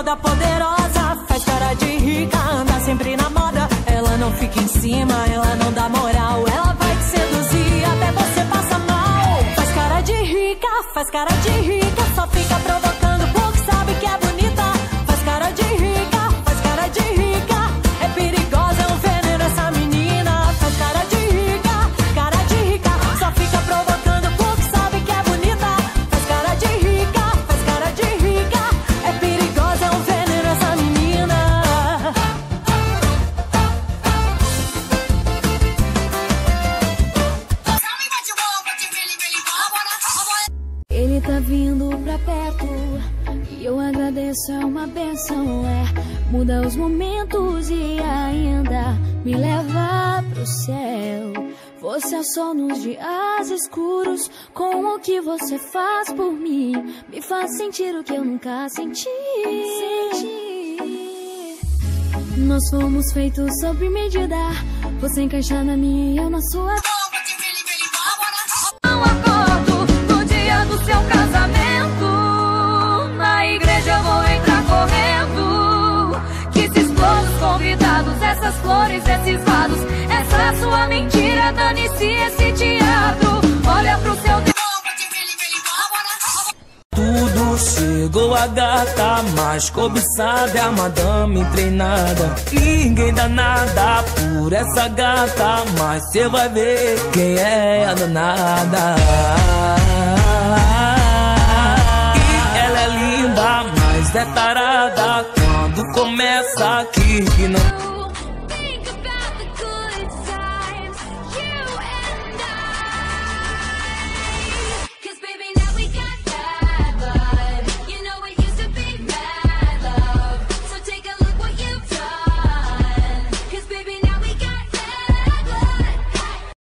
toda poderosa, faz cara de rica, anda sempre na moda. Ela não fica em cima, ela não dá moral. Ela vai te seduzir até você passa mal. Faz cara de rica, só fica provocando porque sabe que é bonita. Faz cara de rica, é perigosa, é um veneno essa menina. Faz cara de rica, só fica provocando porque sabe que é bonita. Faz cara de rica, é perigosa, é um veneno essa menina. Ele tá vindo pra perto e eu agradeço, é uma benção, muda os momentos e ainda me leva pro céu. Você é o sol nos dias escuros, com o que você faz por mim, me faz sentir o que eu nunca senti. Nós fomos feitos sob medida, você encaixa na minha e eu na sua. Do seu casamento, na igreja eu vou entrar correndo. Que se explodam os convidados, essas flores, esses vasos, essa sua mentira, dane-se esse teatro. Olha pro seu tudo chegou a gata mais cobiçada, é a madame treinada. Ninguém dá nada por essa gata, mas cê vai ver quem é a danada. E ela é linda, mas é tarada quando começa aqui que não.